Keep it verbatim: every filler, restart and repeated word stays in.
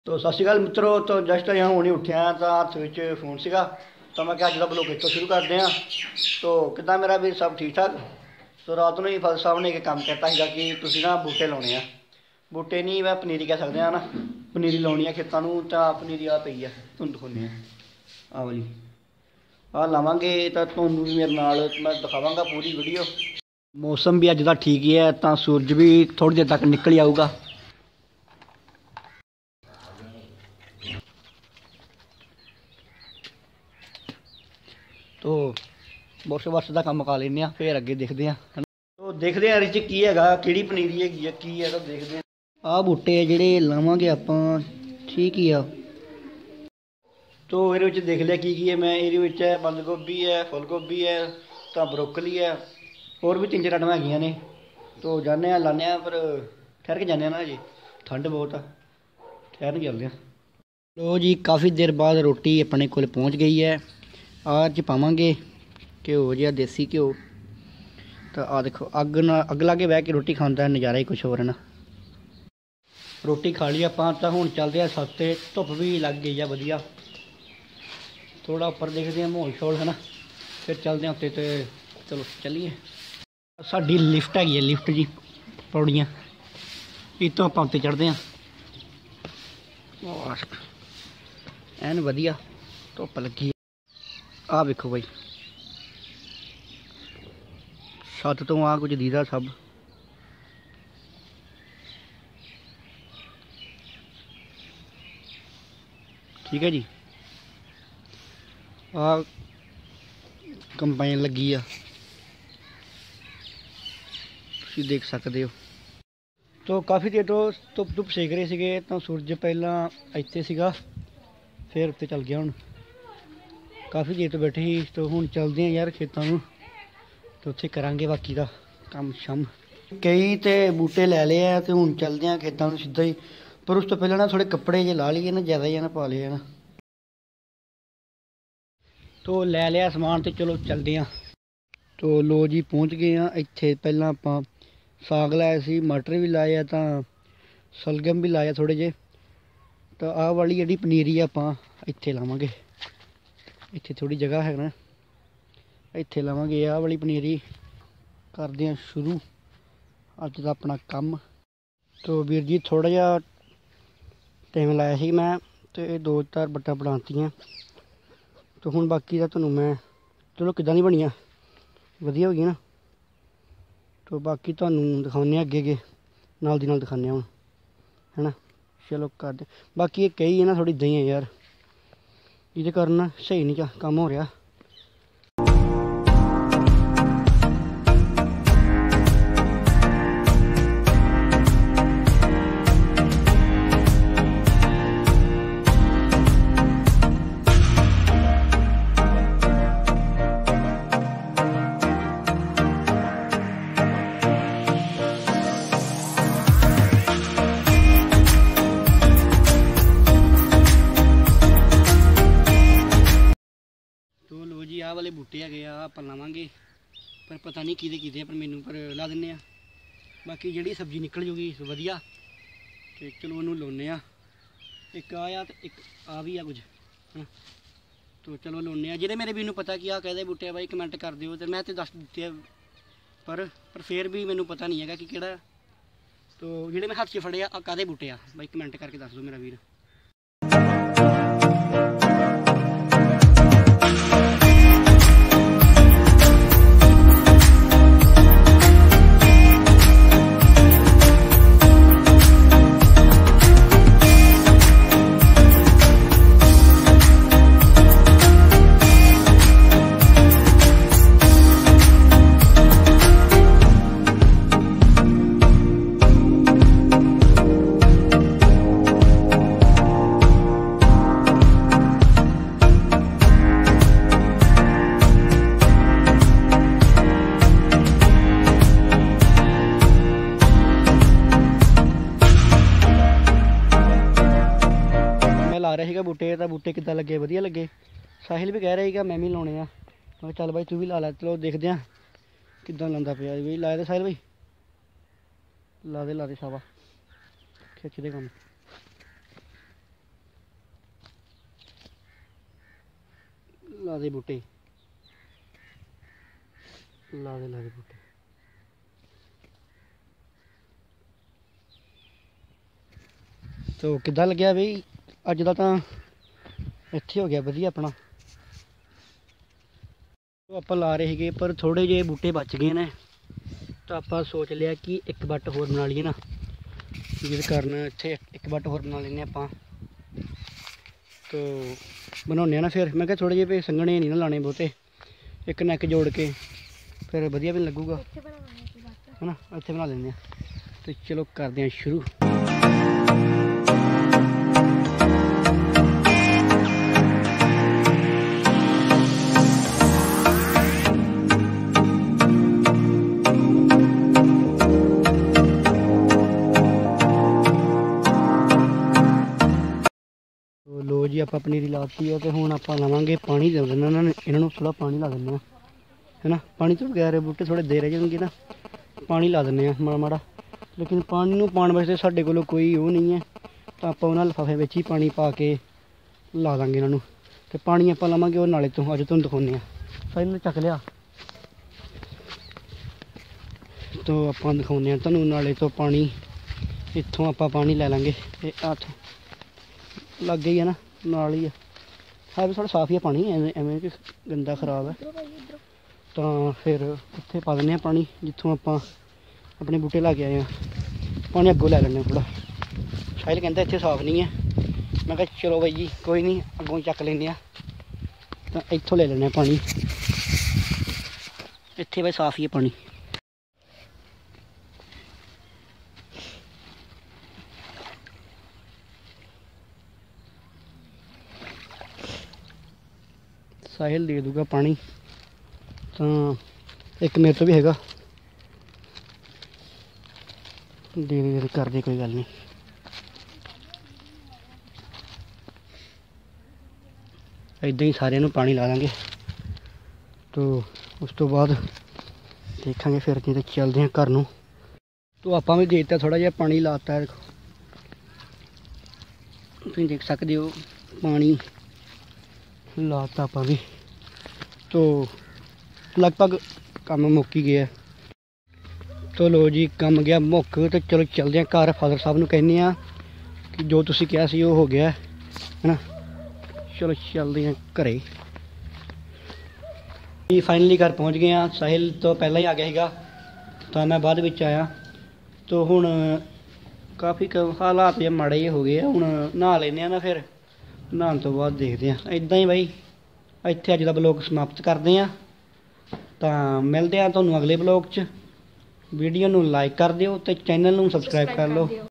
तो सत श्रीकाल मित्रों। तो जस्ट यहाँ हुणी उठिया तो हथ में फोन सीगा, तो मैं क्या जो ब्लॉग इतों शुरू करते हैं। तो कितना मेरा भी सब ठीक ठाक। तो रात को ही फादर साहब ने एक काम कहता है कि तुम ना बूटे लाने हैं, बूटे नहीं मैं पनीरी कह सकते हैं ना, पनीरी लानी है खेतों में। तो पनीरी आ पई है, तुम दिखाने आ वाली आ लावे तो तुहानू भी मेरे नाल मैं दिखावांगा पूरी वीडियो। मौसम भी अज का ठीक ही है, तो सूरज भी थोड़ी देर तक निकल आऊगा। तो बस बस का काम मुका लें, फिर अगे देखते हैं। तो देखते हैं इस की है कि पनीरी है की है। तो देखते हैं आ बूटे जोड़े लावे आप, ठीक ही आ। तो ये देख लिया की की है। मैं ये बंद गोभी है, फुल गोभी है, तो ब्रोकली है, और भी तीन चार आइटम है ने। तो जाने लाने पर ठहर के जाने ना जी, ठंड बहुत आ, ठहर के चलते हैं। लो जी, काफ़ी देर बाद रोटी अपने को पहुँच गई है। आज पावे घ्यो जहा देसी घ्यो। तो आ देखो अग ना अग ला के बह के रोटी खाने का नज़ारा ही कुछ होर है ना। रोटी खा ली आप, तो हुण चलते हैं सस्ते। धुप भी लग गई है वधिया, थोड़ा उपर देखते हैं माहौल शोल है ना, फिर चलते हैं उत्ते। तो चलो चलिए। साडी लिफ्ट हैगी है, लिफ्ट जी पौड़ियाँ इतों आप उत्ते चढ़ते हैं। एन वधिया धुप लगी है। आ वेखो भाई, छत तो आ कुछ दीदा सब। ठीक है जी। आ कंबाइन लगी आ, तुसीं देख सकते हो। तो काफ़ी देर तो धुप धुप सेक रहे थे। तो सूरज पहला इत्ते सीगा, फिर उत्ते चल गया। हुण काफ़ी देर तो बैठे ही, तो हुण चलते हैं यार खेतों में। तो उत्थे करांगे बाकी का काम शम। कई तो बूटे लै ले है, तो हुण चलते हैं खेतों में सीधा ही। पर उस तो पहले ना थोड़े कपड़े जे ला लीए ना, ज़्यादा ही ना पा लिए ना। तो लै लिया समान, तो चलो चलते हैं। तो लो जी पहुँच गए हैं इत्थे। पहला आप साग लाया सी, मटर भी लाया, तो सलगम भी लाया थोड़े जे। तो आह वाली जी पनीरी आप इत्थे लावांगे, इत्थे थोड़ी जगह है ना, इत्थे लावांगे आह वाली पनीरी। करते हैं शुरू अज का अपना काम। तो वीर जी थोड़ा जिहा टाइम लाया सी मैं, तो ये दो चार बट्टा बनातियाँ। तो हुण बाकी का तुहानूं मैं चलो किदां दी बनिया, वधिया हो गई ना। तो बाकी तुहानूं दिखाने अगे अगे नाल दी नाल दिखाने हुण, है ना। चलो करते। बाकी ये कही है ना थोड़ी इदां ही है यार, ये कारण सही नहीं काम हो रहा। तो लो जी आह वाले बूटे है आप लावे, पर पता नहीं किदे किदे, पर मैनू पर ला दें। बाकी जी सब्जी निकल जूगी वधिया, तो चलो उन्होंने लाने। एक आया तो एक आ भी आ कुछ, हाँ। तो चलो लाने जे मेरे भी पता कि आ कहते बूटे आ भाई कमेंट कर दिओ। तो मैं तो दस दिते, पर पर फिर भी मैनू पता नहीं है कि केड़ा। तो जेडे मैं हाथ च फड़े आ कादे बूटे आ भाई कमेंट करके दस दो मेरा वीर। ला रहा है बूटे, तो बूटे किदा लगे, वधिया लगे। साहिल भी कह रहा है मैं भी लाने आ, मैं चल भाई तू भी ला ला। चलो देखते हैं किदा लाता पिया भी। लाए दे साहिल भाई, ला दे ला दे शाबा, खिच दे काम। ला दे बूटे, ला दे ला दे बूटे। तो किद्दां लग्या बई अज दा तां इत्थे हो गया वधिया अपना। तो आप ला रहे थे पर थोड़े जे बूटे बच गए ने, तो आप सोच लिया कि एक बट होर बना लीए ना, जिस कारण इत्थे एक बट होर बना लेने आप। तो बनाने ना फिर मैं क्या थोड़े जे पे संघने नहीं ना लाने बहुते, एक नैक जोड़ के फिर वधिया भी नहीं लगूगा है ना, इत्थे बना लेंगे। तो चलो करते हैं शुरू। लो जी आप पनीरी लाती है, तो हुण आप लावांगे पानी दे देना इन्होंने, थोड़ा पानी ला देना है ना। पानी तो बगैर बूटे थोड़े दे रह जाएंगे ना, पानी ला देने माड़ा माड़ा। लेकिन पानी नूं पाउण वास्ते साडे कोल कोई वो नहीं है, तो आप उन्होंने लिफाफे में ही पानी पा के ला देंगे इन्हों। तो पानी आप लावांगे वो नाले तो, अज तुहानूं दिखाउने आ। साहिल ने चक लिया, तो आप दिखाउने तुहानूं नाले तो पानी, इत्थों आप पानी लै लांगे। हथ लग गई है ना, नाल ही है, है भी थोड़ा साफ ही है पानी, एवें एवें कि गंदा खराब है। तो फिर उत्थे पा देने पानी जितों आप अपने बूटे ला के आए हैं। पानी अगों लै लें थोड़ा। साहिल कहता इत्थे साफ नहीं है, मैं कहा चलो भाई जी कोई नहीं अगों चक लें, तो इत्थों ले लें पानी। इत्थे भाई साफ ही है पानी। साहिल दे दूगा पानी, तो एक मेरे तो भी हैगा, धीरे धीरे कर दे कोई गल नहीं। इदां ही सारिਆਂ ਨੂੰ पानी ला देंगे। तो उस तो बाद देखेंगे फिर नहीं तो चलते हैं घर नूं। तो आप भी देता थोड़ा जिहा पानी लाता है, तुम देख सकते हो पानी लाता आप भी। तो लगभग काम मुक ही गया। तो लो जी काम गया मुक, तो चलो चलते हैं घर। फादर साहब नूं कहने आ कि जो तुसीं कहा सी वो हो गया है ना। चलो चलते हैं घरे। फाइनली घर पहुँच गए हैं। साहिल तो पहला ही आ गया सीगा, तो मैं बाद विच आया। तो हुण काफ़ी हालात जे माड़े जे हो गए, हुण नहा लेने ना, फिर नहाने तो बाद देखते हैं। इदां ही बई इत्थे अज दा ब्लॉग समाप्त करते हैं। तो मिलते हैं तुहानूं अगले ब्लॉग च। वीडियो नूं लाइक कर दिओ, तो चैनल नूं सबसक्राइब कर लो।